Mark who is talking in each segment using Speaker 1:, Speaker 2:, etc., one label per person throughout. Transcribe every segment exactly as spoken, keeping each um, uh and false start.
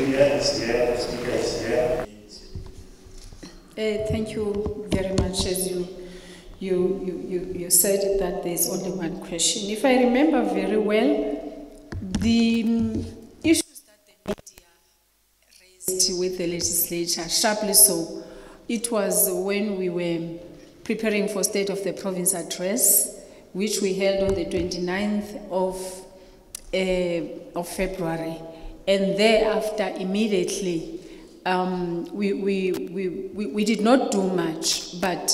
Speaker 1: Speaker is here, Speaker is here.
Speaker 2: Uh, thank you very much. As you, you, you, you, you said that there's only one question. If I remember very well, the um, issues that the media raised with the legislature, sharply so, it was when we were preparing for State of the Province address, which we held on the twenty-ninth of, uh, of February. And thereafter, immediately, Um, we, we, we, we, we did not do much, but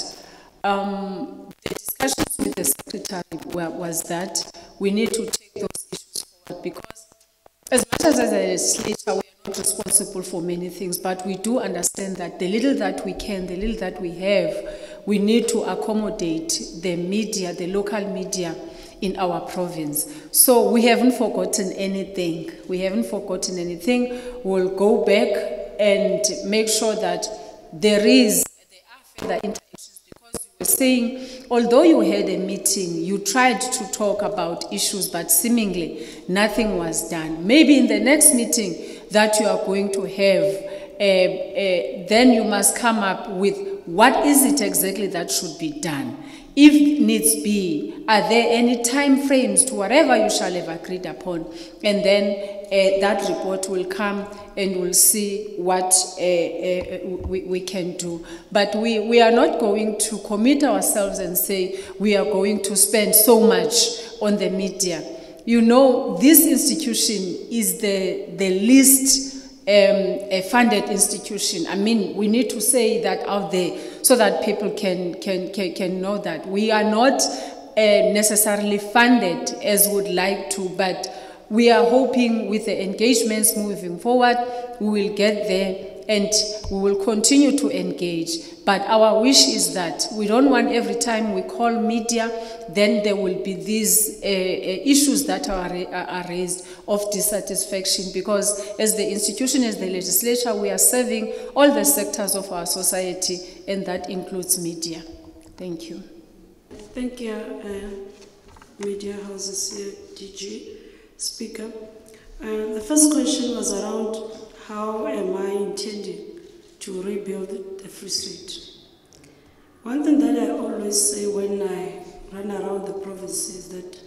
Speaker 2: um, the discussions with the Secretary were, was that we need to take those issues forward, because as much as as a legislature, we are not responsible for many things, but we do understand that the little that we can, the little that we have, we need to accommodate the media, the local media in our province. So we haven't forgotten anything. We haven't forgotten anything. We'll go back and make sure that there is, there are further interactions, because you were saying, although you had a meeting, you tried to talk about issues, but seemingly nothing was done. Maybe in the next meeting that you are going to have, uh, uh, then you must come up with what is it exactly that should be done. If needs be, are there any time frames to whatever you shall have agreed upon? And then uh, that report will come and we'll see what uh, uh, we, we can do. But we, we are not going to commit ourselves and say we are going to spend so much on the media. You know, this institution is the, the least Um, a funded institution. I mean, we need to say that out there so that people can can can, can know that we are not uh, necessarily funded as would like to, but we are hoping with the engagements moving forward, we will get there and we will continue to engage. But our wish is that we don't want every time we call media, then there will be these uh, issues that are, are raised of dissatisfaction, because as the institution, as the legislature, we are serving all the sectors of our society, and that includes media. Thank you.
Speaker 3: Thank you, uh, Media Houses here, D G, Speaker. Uh, the first question was around how am I intending to rebuild the Free State. One thing that I always say when I run around the province is that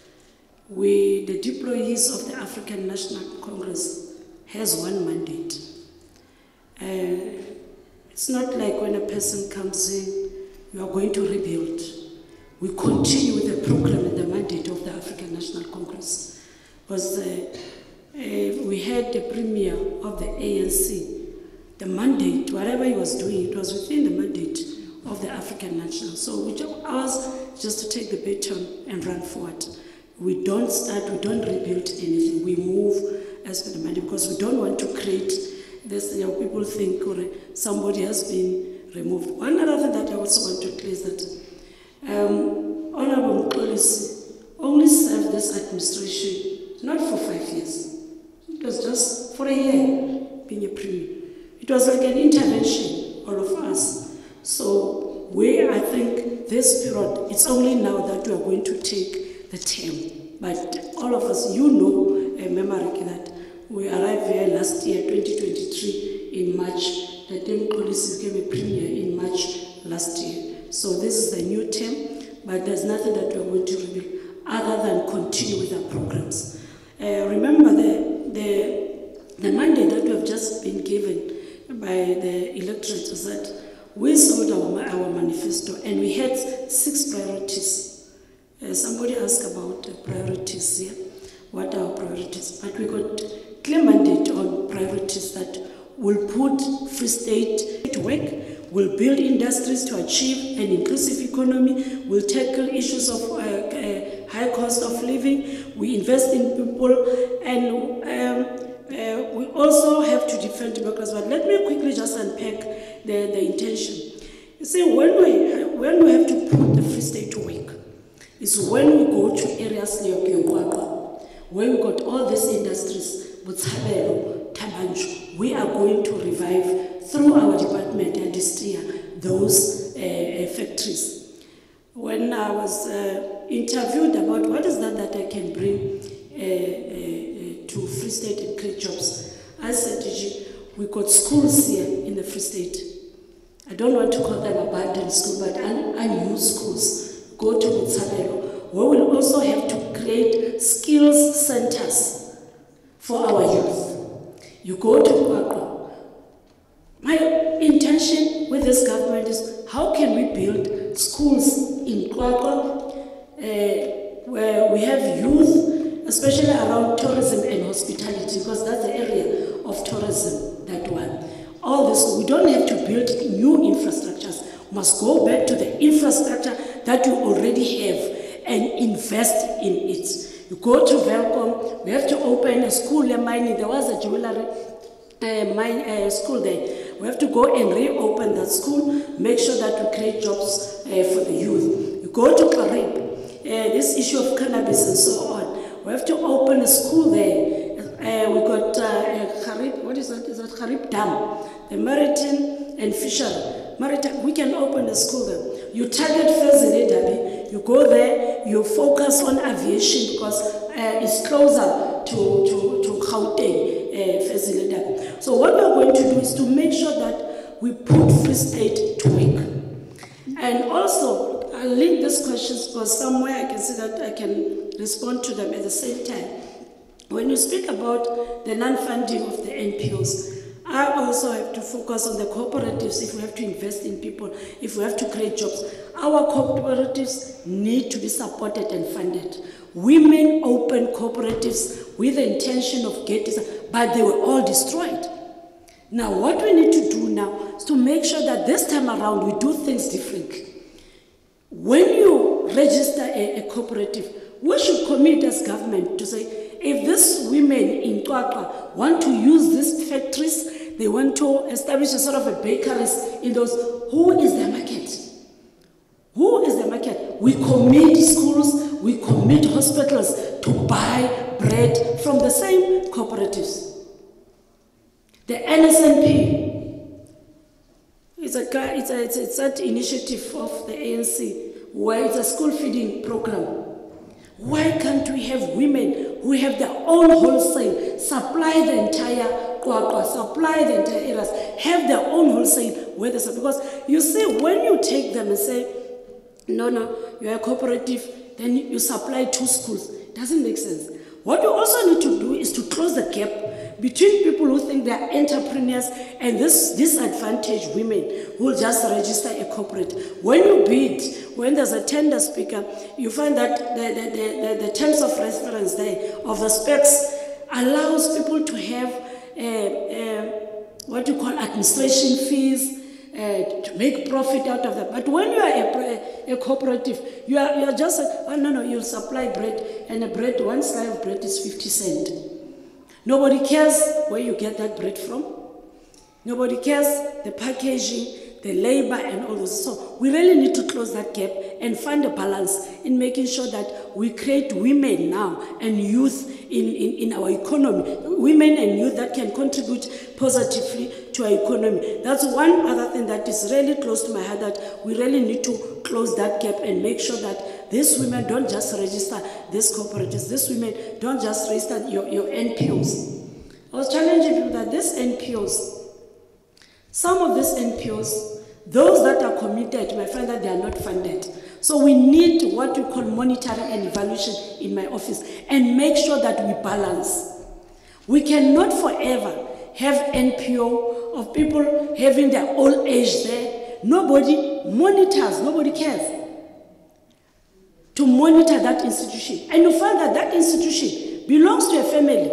Speaker 3: we, the deployees of the African National Congress, has one mandate. Uh, it's not like when a person comes in, you are going to rebuild. We continue with the program and the mandate of the African National Congress. Because uh, uh, we had the premier of the A N C. The mandate, whatever he was doing, it was within the mandate of the African National. So we ours just to take the baton and run forward. We don't start, we don't rebuild anything. We move as per the mandate, because we don't want to create this, you know, people think or somebody has been removed. One other thing that I also want to clear is that um, Honorable Policy only served this administration not for five years. It was just for a year being a premier. It was like an intervention, all of us. So we, I think this period, it's only now that we are going to take the term. But all of us, you know, uh, memory that we arrived here last year, twenty twenty-three, in March. The term policy became a premier in March last year. So this is the new term, but there's nothing that we are going to rebuild other than continue with our programs. Uh, remember the, the, the mandate that we have just been given by the electorate is that we sold our, our manifesto and we had six priorities. Uh, somebody asked about the priorities here. What are our priorities? But we got clear mandate on priorities that will put Free State to work, will build industries to achieve an inclusive economy, will tackle issues of uh, uh, high cost of living, we invest in people, and um, uh, we also have to defend democracy. But let me quickly just unpack the, the intention. You see, when we, when we have to put the Free State to work, is when we go to areas like Yogwaba, where we got all these industries, Butshabelo, Tabanjo, we are going to revive through our department and Distia those uh, factories. When I was uh, interviewed about what is that that I can bring uh, uh, to Free State and create jobs, I said, got schools here in the Free State. I don't want to call them abandoned schools, but un unused schools. Go to Mutsabelo. We will also have to create skills centers for our youth. You go to Kwakwa. My intention with this government is how can we build schools in Kwakwa uh, where we have youth, especially around tourism and hospitality, because that's the area of tourism, that one. All this, we don't have to build new infrastructures. We must go back to the infrastructure that you already have and invest in it. You go to Velcom, we have to open a school in mining. There was a jewelry uh, mine, uh, school there. We have to go and reopen that school, make sure that we create jobs uh, for the youth. You go to Karib, uh, this issue of cannabis and so on. We have to open a school there. Uh, we got uh, Karib, what is that? Is that Karib Dam? The maritime and fishery. Maritime, we can open a school there. You target Fezile Dabi, you go there, you focus on aviation because uh, it's closer to, to, to Gauteng, uh, Fezile Dabi. So what we're going to do is to make sure that we put Free State to work. And also, I'll link these questions because somewhere I can see that I can respond to them at the same time. When you speak about the non-funding of the N P Os, I also have to focus on the cooperatives if we have to invest in people, if we have to create jobs. Our cooperatives need to be supported and funded. Women opened cooperatives with the intention of getting, but they were all destroyed. Now, what we need to do now is to make sure that this time around we do things differently. When you register a, a cooperative, we should commit as government to say, if these women in Kwakwa want to use these factories, they want to establish a sort of a bakeries in those, who is the market? Who is the market? We commit schools, we commit hospitals to buy bread from the same cooperatives. The N S N P is a, it's a, it's a, it's that initiative of the A N C where it's a school feeding program. Why can't we have women who have their own wholesale, supply the entire Kwakwa, supply the entire areas, have their own wholesale where they supply? Because you see, when you take them and say, no, no, you're a cooperative, then you supply two schools, it doesn't make sense. What we also need to do is to close the gap between people who think they are entrepreneurs and this disadvantaged women who will just register a cooperative. When you bid, when there's a tender speaker, you find that the, the, the, the, the terms of reference there of the specs allows people to have uh, uh, what you call administration fees, uh, to make profit out of that. But when you are a, a, a cooperative, you are, you are just, oh no, no, you'll supply bread, and a bread, one slice of bread is fifty cents. Nobody cares where you get that bread from. Nobody cares the packaging, the labor and all those. So we really need to close that gap and find a balance in making sure that we create women now and youth in, in, in our economy. Women and youth that can contribute positively to our economy. That's one other thing that is really close to my heart, that we really need to close that gap and make sure that these women don't just register these cooperatives. These women don't just register your, your N P Os. I was challenging people that these N P Os, some of these N P Os, those that are committed, you might find that they are not funded. So we need what we call monitoring and evaluation in my office and make sure that we balance. We cannot forever have N P O of people having their old age there. Nobody monitors, nobody cares to monitor that institution. And you find that that institution belongs to a family.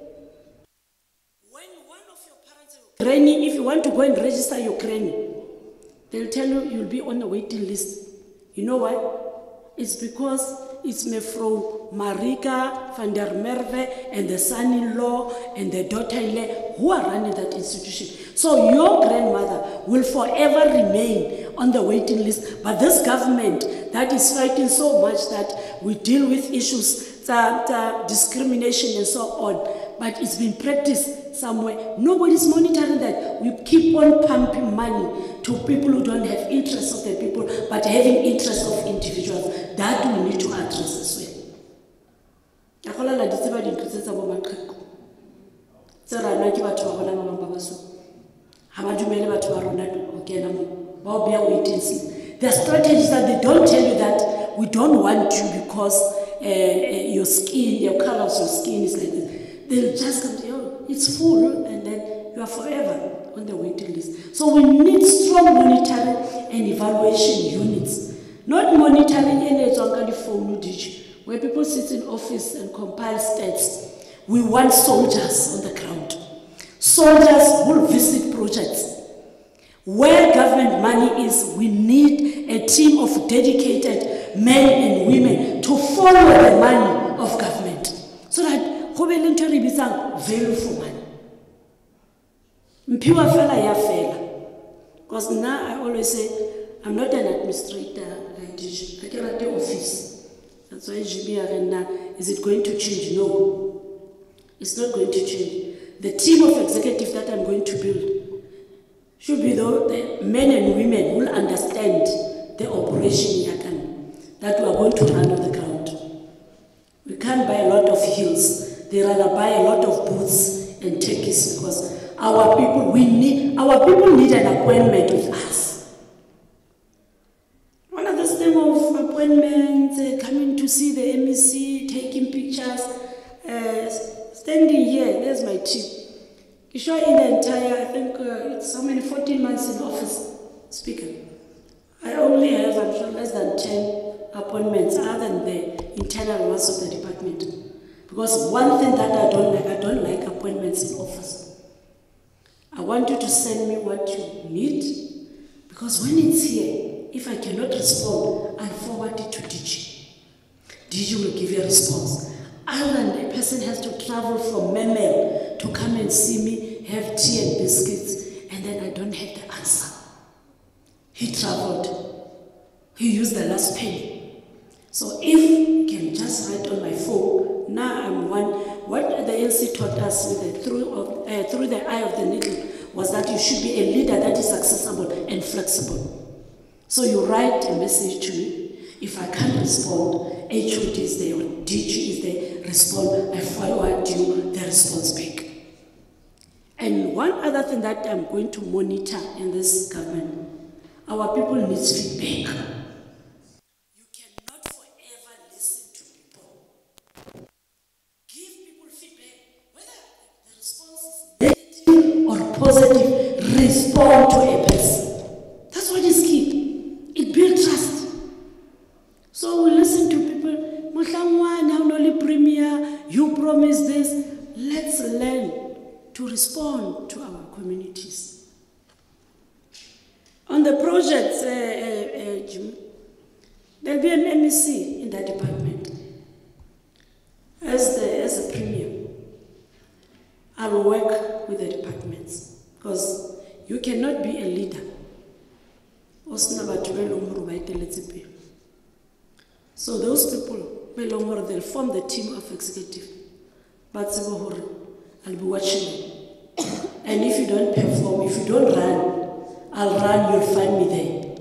Speaker 3: When one of your parents, granny, if you want to go and register your granny, they'll tell you you'll be on the waiting list. You know why? It's because it's Mefro Marika, Van der Merwe, and the son-in-law and the daughter-in-law who are running that institution. So your grandmother will forever remain on the waiting list. But this government that is fighting so much that we deal with issues, that, uh, discrimination and so on, but it's been practiced somewhere. Nobody's monitoring that. We keep on pumping money to people who don't have interest of the people, but having interest of individuals. That we need to address as well. ha ba dumele batho ba rona ho kena mo ba o beya waiting list. There are strategies that they don't tell you that we don't want you because uh, uh, your skin, your color of your skin is like this. They'll just come to you, oh, it's full, and then you are forever on the waiting list. So we need strong monitoring and evaluation units. Not monitoring any phone where people sit in office and compile stats. We want soldiers on the ground. Soldiers will visit projects. Where government money is, we need a team of dedicated men and women to follow the money of government. So that go be le ntho re bitsang value for money. Mpiwa fela ya fela. Because now I always say, I'm not an administrator, I get at the office. That's why G B R now, is it going to change? No. It's not going to change. The team of executives that I'm going to build should be though the men and women who will understand the operation that we are going to run on the ground. We can't buy a lot of hills. They rather buy a lot of boots and turkeys because our people, we need, our people need an appointment with us. One of this thing of appointments, uh, coming to see the M E C, taking pictures, uh, standing here, there's my team. You sure in the entire, I think uh, it's how many, fourteen months in office, Speaker. I only have, I'm sure, less than ten appointments other than the internal ones of the department. Because one thing that I don't like, I don't like appointments in office. I want you to send me what you need, because when it's here, if I cannot respond, I'll forward it to D G. D G will give you a response. Other than the person has to travel from Memel to come and see me, have tea and biscuits, and then I don't have the answer. He traveled. He used the last penny. So if you can just write on my phone, now I'm one. What the N C taught us with the, through, of, uh, through the eye of the needle was that you should be a leader that is accessible and flexible. So you write a message to me. If I can't respond, H O D is there, or D G is there, respond, I forward you the response back. And one other thing that I'm going to monitor in this government, our people need feedback. You cannot forever listen to people. Give people feedback, whether the response is negative or positive, respond to a person. That's what is key. It builds trust. So we listen to people, you promise this. Let's learn to respond to our communities. On the projects, uh, uh, uh, Jim, there'll be an M E C in that department. As, the, as a premier, I'll work with the departments, because you cannot be a leader. So those people, they'll form the team of executive. But I'll be watching them. And if you don't perform, if you don't run, I'll run, you'll find me there.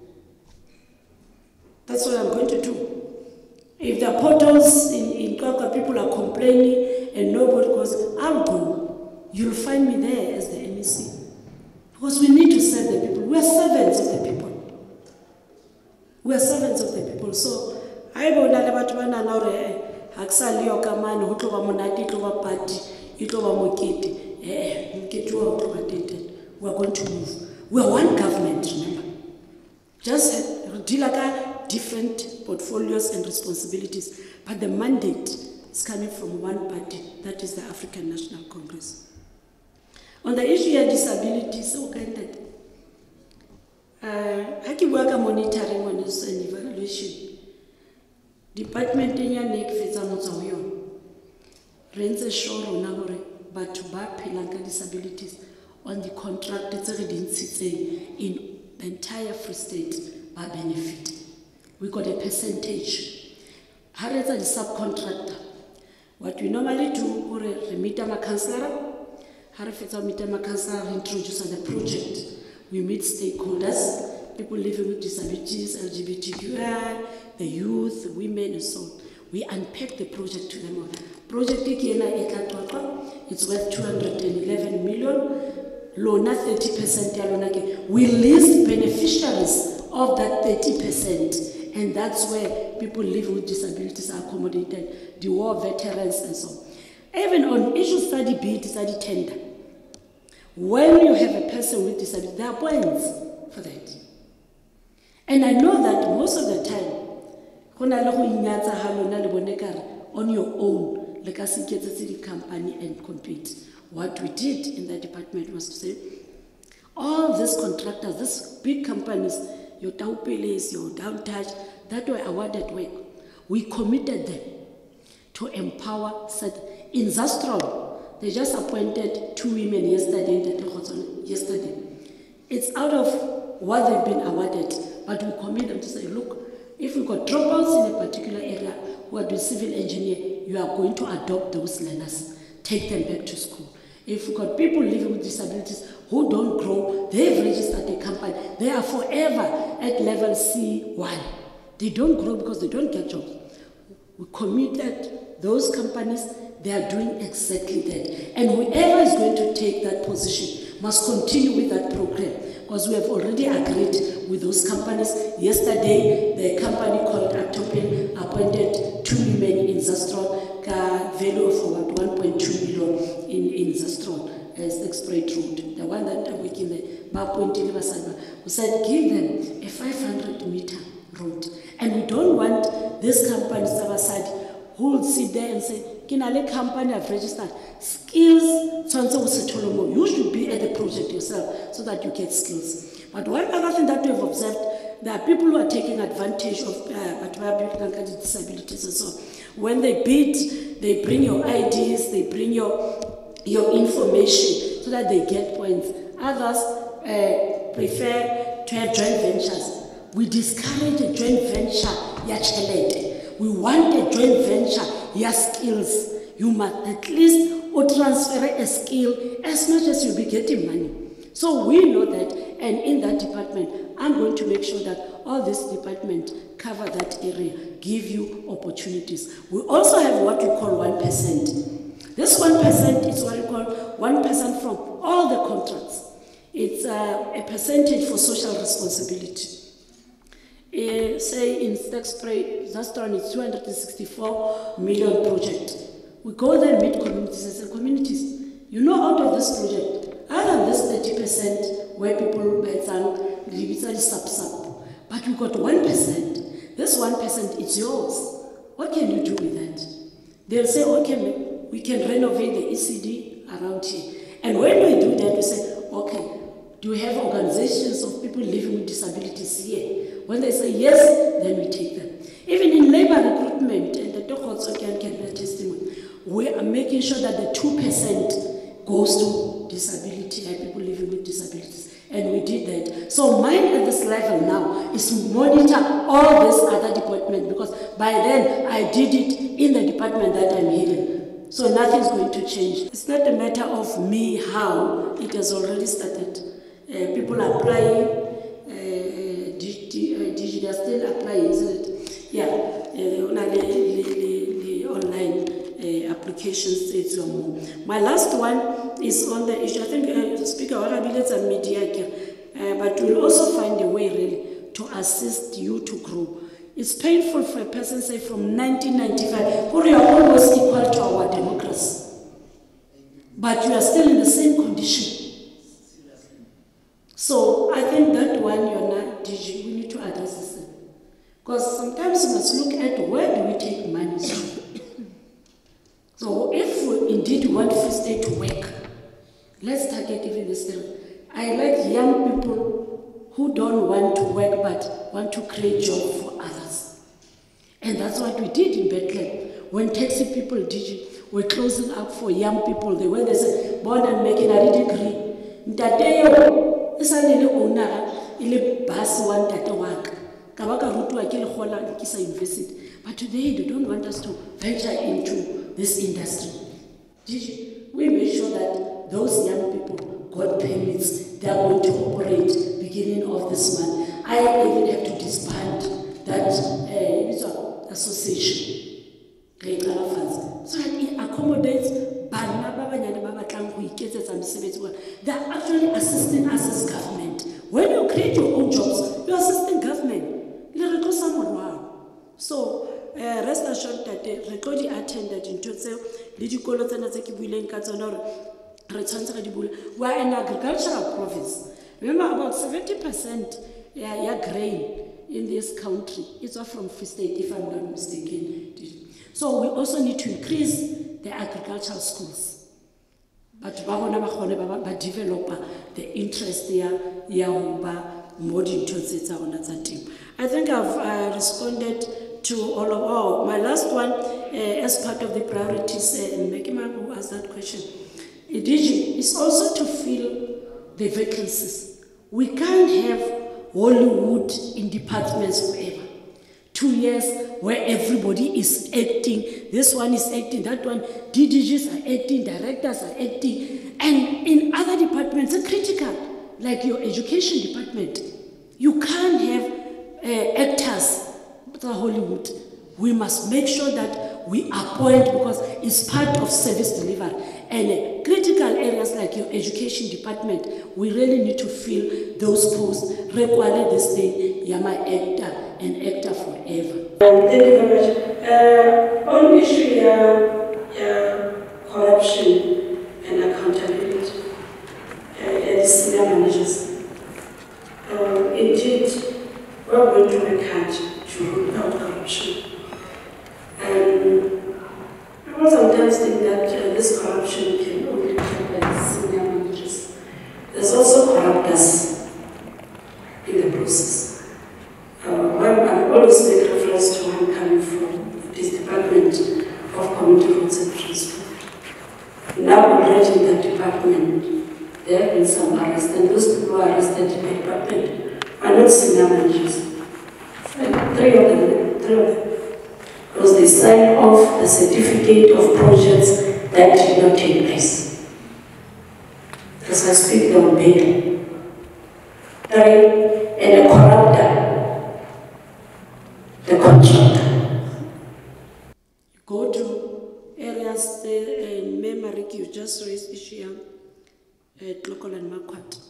Speaker 3: That's what I'm going to do. If there are portals in, in Kaka, people are complaining and nobody goes, I'll go. You'll find me there as the M E C. Because we need to serve the people. We are servants of the people. We are servants of the people. So, I don't know about one another. Haksali okamani, hutoba monati, hutoba party, hutoba mokiti. Eh, mokiti wa hutoba dated. We are going to move. We are one government, remember. Just deal like different portfolios and responsibilities. But the mandate is coming from one party, that is the African National Congress. On the issue of disabilities, so kind that uh, I keep working monitoring on this and evaluation. Department in your neck fits on your rents a shore on our but to back Pilanka disabilities on the contract that's already in the entire Free State by benefit. We got a percentage. How is a subcontractor? What we normally do, we meet a councillor, how if we meet a councillor, introduce on the project. We meet stakeholders, people living with disabilities, L G B T Q I, the youth, the women, and so on. We unpack the project to them all. Project it's worth two hundred eleven million. lona thirty percent ya lona ke, we list beneficiaries of that thirty percent. And that's where people living with disabilities are accommodated, the war veterans and so on. Even on issue study bid, study tender, when you have a person with disability, there are points for that. And I know that most of the time, on your own, like I get the company and compete. What we did in that department was to say, all these contractors, these big companies, your Taupeles, your Downtouch, that were awarded work, we committed them to empower. Said in Zastron, they just appointed two women yesterday. Yesterday, it's out of what they've been awarded, but we commit them to say, look, if we got dropouts in a particular area who are doing civil engineer, you are going to adopt those learners, take them back to school. If we've got people living with disabilities who don't grow, they've registered a company, they are forever at level C one. They don't grow because they don't get jobs. We committed those companies, they are doing exactly that. And whoever is going to take that position must continue with that program, because we have already agreed with those companies. Yesterday, the company called Atopian appointed two women in Zastron, a value of about one point two million in, in Zastron as the Express Road. The one that I'm working there, we said, give them a five hundred meter road. And we don't want these companies to our side who will sit there and say, Kinale company have registered skills, you should be at the project yourself so that you get skills. But one other thing that we have observed, there are people who are taking advantage of uh, disabilities and so on. When they bid, they bring your I Ds, they bring your, your information so that they get points. Others uh, prefer to have joint ventures. We discourage a joint venture, ya chelete. We want a joint venture, ya skills. You must at least or transfer a skill as much as you'll be getting money. So we know that, and in that department, I'm going to make sure that all this department cover that area, give you opportunities. We also have what we call one percent. This one percent is what we call one percent from all the contracts. It's uh, a percentage for social responsibility. Uh, say in Stexpray, Zastron is two hundred sixty-four million project. We go there and meet communities and say, communities, you know, out of this project, other than this thirty percent where people live sub-sub, but we got one percent. This one percent is yours. What can you do with that? They'll say, okay, we can renovate the E C D around here. And when we do that, we say, okay, do we have organizations of people living with disabilities here? When they say yes, then we take them. Even in labor recruitment, and the doctor also can get the testimony, we are making sure that the two percent goes to disability and people living with disabilities. And we did that. So mine at this level now is to monitor all this other department, because by then I did it in the department that I'm heading. So nothing's going to change. It's not a matter of me how, it has already started. Uh, people are applying. They are still applying, isn't it? Yeah, uh, the online uh, applications. It's more. My last one is on the issue. I think uh, Speaker Warabile and media, uh, but we'll also find a way really to assist you to grow. It's painful for a person, say from nineteen ninety-five, who are almost equal to our democracy, but you are still in the same condition. So I think that one you're not D G, we need to address this. Because sometimes we must look at where do we take money from. So if we indeed want First Day to work, let's target even this thing. I like young people who don't want to work but want to create jobs for others. And that's what we did in Bethlehem. When taxi people did it, we're closing up for young people. They went, they said, born and making a degree. Ntateyo, isale le owner, ile bus one tate waka. Kabaka rutu akile khola kisa university. But today they don't want us to venture into this industry. We made sure that those young people got permits. They are going to operate beginning of this month. I even have to disband that uh, association, so that it accommodates bana ba banyane ba batlang go iketsetsa mosebetsi wa, they are actually assisting us as government. When you create your own jobs, you are assisting government. Le re tlosa morwalo. So uh, rest assured that re tlo di attended into tseo le dikolo tsena tse ke buileng ka tsona hore re tshwantse re di bula. We are an agricultural province. Remember, about seventy percent yeah, yeah, grain in this country is from Free State, if I'm not mistaken. So we also need to increase the agricultural schools. But we develop the interest there, yeah, more into the team. I think I've uh, responded to all of all. My last one, uh, as part of the priorities, uh, Mekima who asked that question, D G, is also to fill the vacancies. We can't have Hollywood in departments forever. Two years where everybody is acting, this one is acting, that one, D D Gs are acting, directors are acting, and in other departments are critical, like your education department. You can't have uh, actors for Hollywood. We must make sure that we appoint, because it's part of service delivery. And uh, critical areas like your education department, we really need to fill those posts. Require this thing, Yama actor and actor forever.
Speaker 4: Um, thank you very much. Uh, on issue uh, uh, corruption and accountability uh, at senior managers, uh, indeed, we're going to work hard to root out corruption. And people sometimes think that uh, this corruption can only come by senior managers. There's also corruptors in the process. Uh, I always make reference to one coming from this Department of Community Roads and Transport. Now already in that department, there have been some arrests, and those people who are arrested in the department are not senior managers. Like three of them, three of them. Because they sign off the certificate of projects that did not take place. As I speak, they will bail. Three, and a corrupter, the contractor.
Speaker 3: Go to areas, the uh, memory you just raised issue at local and Makwat.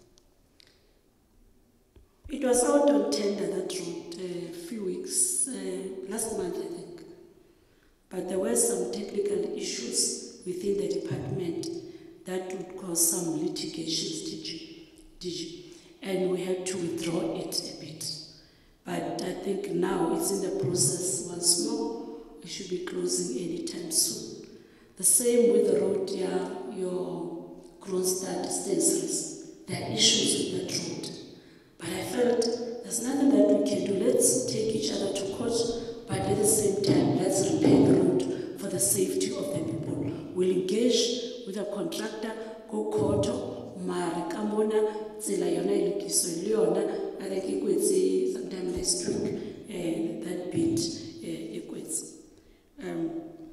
Speaker 3: It was out on tender, that road, a few weeks, uh, last month I think. But there were some technical issues within the department that would cause some litigations, D G, and we had to withdraw it a bit. But I think now it's in the process once more. We should be closing anytime soon. The same with the road, yeah, your Kronstadt Stencils. There are issues with that road. But I felt there's nothing that we can do. Let's take each other to court, but at the same time, let's repair the road for the safety of the people. We'll engage with a contractor, go court, Mara Kamona, Zela Yona Lukiso Leona, I think it would say sometime next week, and that bit equates. Um,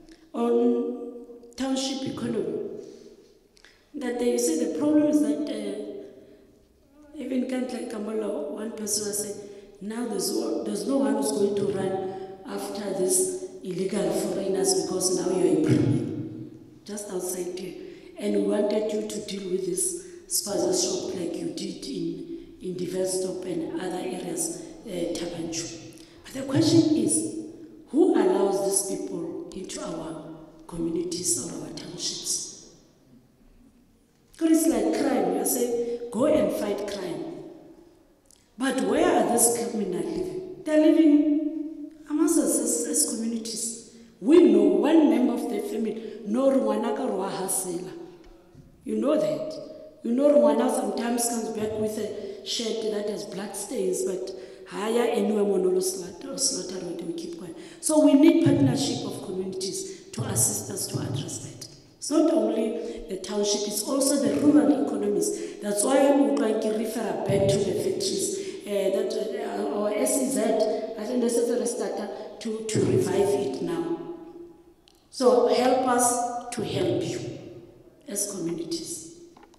Speaker 3: on township economy, that they say the problem is that uh, even can't like Kamala, one person was saying, now there's, there's no one who's going to run after these illegal foreigners because now you're a premier, just outside here. And we wanted you to deal with this sponsorship like you did in, in Diverstop and other areas, uh, Tabanchu. But the question is, who allows these people into our communities or our townships? Because it's like crime. You say, go and fight crime. But where are these criminals living? They're living amongst us as, as communities. We know one member of the family, no Rwanaka Rwahasela. You know that. You know Rwanda sometimes comes back with a shirt that has blood stains, but higher anywhere monolo slaughter or slaughter we keep quiet. So we need partnership of communities to assist us to address that. It's not only the township, it's also the rural economies. That's why we like to refer back to the factories. Uh, that uh, our S E Z, I think necessary starter to, to revive it now. So help us to help you as communities.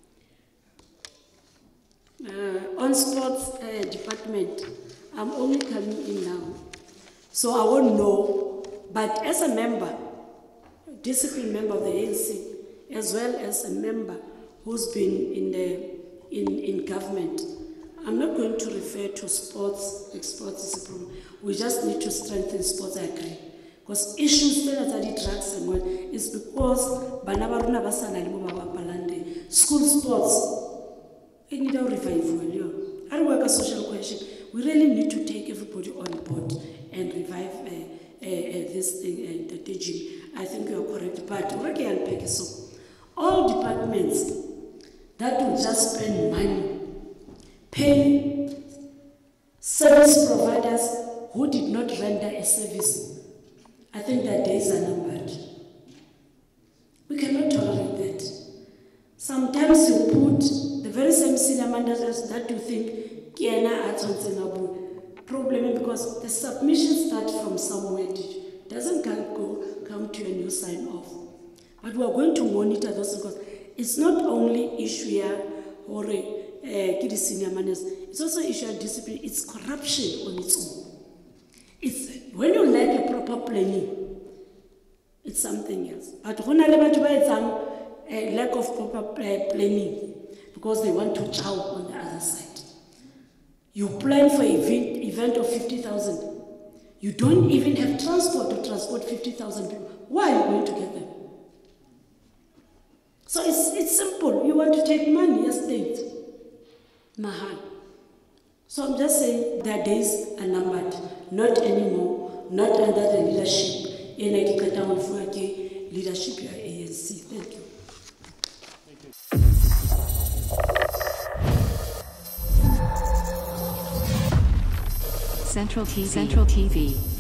Speaker 3: Uh, on sports uh, department, I'm only coming in now, so I won't know. But as a member, discipline member of the A N C, as well as a member who's been in the in, in government. I'm not going to refer to sports, like sports is a problem. We just need to strengthen sports, I agree. Because issues still as the drugs and what is because Banabaruna Basana Balande, school sports, it need a revival. I work a social question. We really need to take everybody on board and revive uh, uh, uh, this thing, uh, the teaching. I think you are correct. But okay, I'll pick so all departments that will just spend money, pay service providers who did not render a service. I think that days are numbered. We cannot tolerate that. Sometimes you put the very same senior managers that you think Kiana at problem because the submission starts from somewhere. It doesn't go come to a new sign off. But we are going to monitor those because it's not only issue here or uh, senior managers. It's also issue of discipline. It's corruption on its own. It's when you lack a proper planning, it's something else. But when I a lack of proper planning because they want to chow on the other side. You plan for an event, event of fifty thousand. You don't even have transport to transport fifty thousand people. Why are you going to get them? So it's, it's simple. You want to take money, yes, state. Mahal. So I'm just saying their days are numbered. Not anymore. Not under the leadership. In leadership of A N C. Thank you.
Speaker 5: Central T V. Central T V.